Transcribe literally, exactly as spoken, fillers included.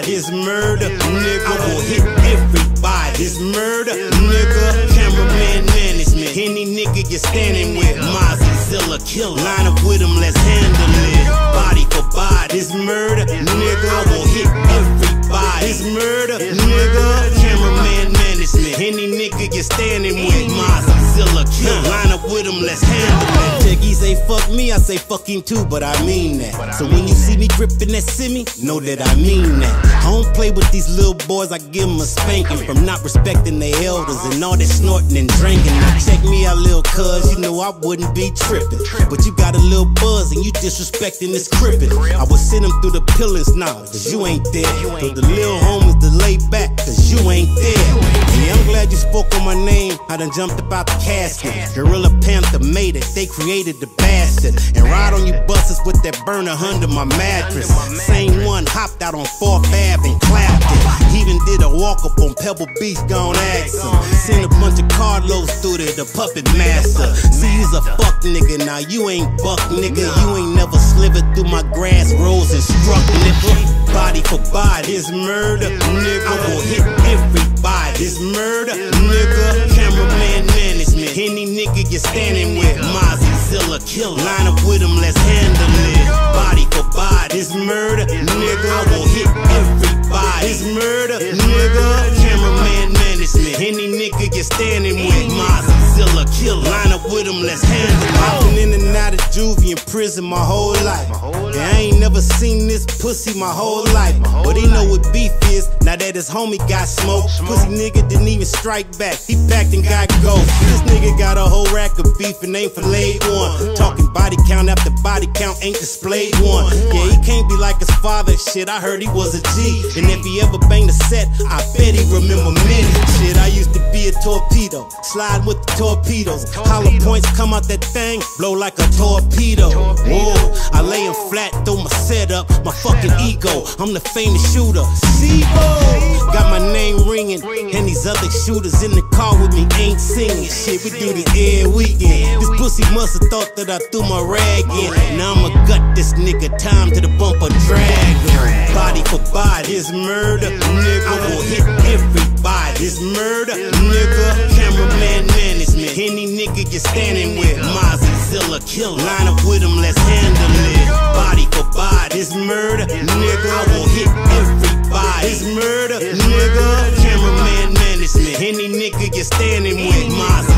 it's murder, nigga. I will hit everybody, it's murder, nigga. Cameraman management, any nigga you're standing with, Mozzie Zilla killer. Line up with him, let's handle it. Body for body, it's murder, nigga. I will hit everybody, it's murder, nigga. Cameraman management, any nigga you're standing with, Mozzie Zilla killer. Line up with him, let's handle it. Jiggy say fuck me, I say fuck him too, but I mean that. So when you see me gripping that simi, know that I mean that. I don't play with these little boys, I give them a spanking from not respecting their elders and all that snorting and drinking. Now check me out, little cuz, you know I wouldn't be tripping, but you got a little buzz and you disrespecting this crippin'. I would send them through the pillars now, cause you ain't there. Told the little homies to lay back, cause you ain't there. Yeah, I'm glad you spoke on my name, I done jumped up out the casket. Gorilla Panther made it, they created the bastard. And ride on you buses with that burner under my mattress. Same one hopped out on fourth Avenue and clapped it. Even did a walk up on Pebble Beach, gon' ask him. Sent a bunch of carloads through there, the puppet master. See, you's a fuck nigga, now you ain't buck nigga. You ain't never slivered through my grass roads and struck nigga. Body for body, it's murder, nigga. I will hit everybody, it's murder, nigga. Cameraman management, any nigga you're standing with, Mozzie Zilla killer. Line up with him, let's handle it. Body for body, it's murder, nigga. I will hit everybody, it's murder, nigga. Cameraman management, any nigga you're standing with, Mozzie Zilla killer. Line up with him, let's handle it. I've been in and out of juvie and prison my whole life. Yeah, I ain't never seen this pussy my whole life. But he know what beef is, now that his homie got smoked. Pussy nigga didn't even strike back, he packed and got ghost. This nigga got a whole rack of beef and ain't filleted one. Talking body count after body count, ain't displayed one. Yeah, he can't be like his father, shit, I heard he was a G. And if he ever banged a set, I bet he remember many. Shit, I used to be a torpedo, slide with the torpedoes. Hollow points come out that thing, blow like a torpedo. Whoa, I lay him flat, throw my setup, my fucking ego. I'm the famous shooter, C-Bo. Got my name ringing, and these other shooters in the car with me ain't singing. Shit, we do this every weekend. This pussy musta thought that I threw my rag in. Now I'ma gut this nigga, time to the bumper drag. Body for body, it's murder, nigga. I will hit everybody, it's murder, nigga. Cameraman management, any nigga you're standing with, Mozzie Zilla killer. Line up with him, let's handle it. Body for body, it's murder, nigga. I will hit everybody, it's murder, nigga. Cameraman management, any nigga you're standing with, Mozzie